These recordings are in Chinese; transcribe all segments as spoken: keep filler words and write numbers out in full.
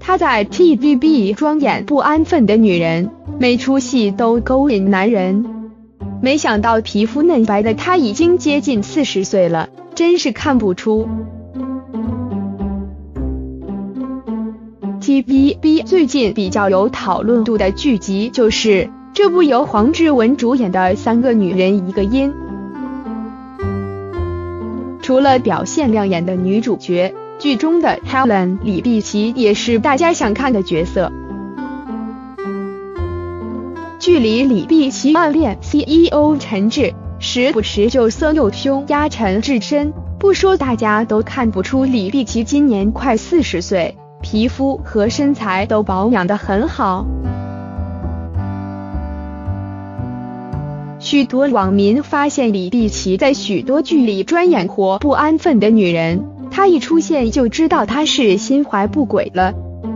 她在 T V B 装演不安分的女人，每出戏都勾引男人。没想到皮肤嫩白的她已经接近四十岁了，真是看不出。T V B 最近比较有讨论度的剧集就是这部由黄智雯主演的《三个女人一个音》。除了表现亮眼的女主角，剧中的 Helen 李碧琪也是大家想看的角色。剧里李碧琪暗恋 C E O 陈志，时不时就色诱凶压陈志身，不说大家都看不出李碧琪今年快四十岁，皮肤和身材都保养得很好。许多网民发现李碧琪在许多剧里专演活不安分的女人，她一出现就知道她是心怀不轨了。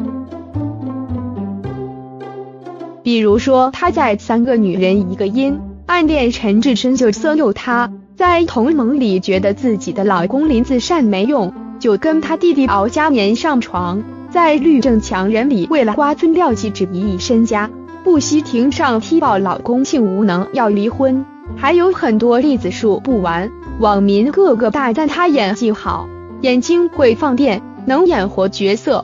比如说她在《三个女人一个音》暗恋陈志深就色诱她，在《同盟》里觉得自己的老公林子善没用，就跟他弟弟敖嘉年上床，在《律政强人》里为了瓜分廖启智一亿身家，不惜庭上踢爆老公性无能要离婚，还有很多例子数不完。网民个个大赞她演技好，眼睛会放电，能演活角色。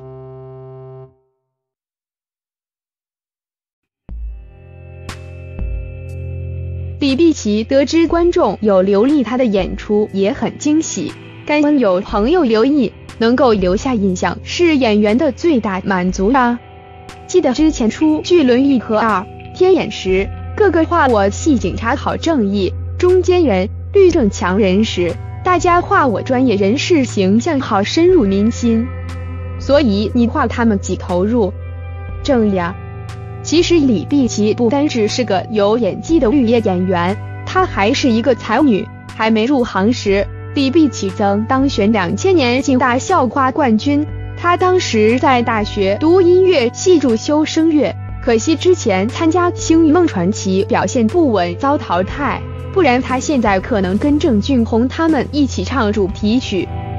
李碧琪得知观众有留意她的演出也很惊喜，感恩有朋友留意，能够留下印象是演员的最大满足啊。记得之前出剧《论一》和二天演时，个个话我戏警察好正义、中间人、律政强人时，大家话我专业人士形象好深入民心，所以你话他们几投入。正义啊！其实李碧琪不单只是个有演技的绿叶演员，她还是一个才女。还没入行时，李碧琪曾当选两千年京大校花冠军。她当时在大学读音乐系主修声乐，可惜之前参加《星梦传奇》表现不稳遭淘汰，不然她现在可能跟郑俊弘他们一起唱主题曲。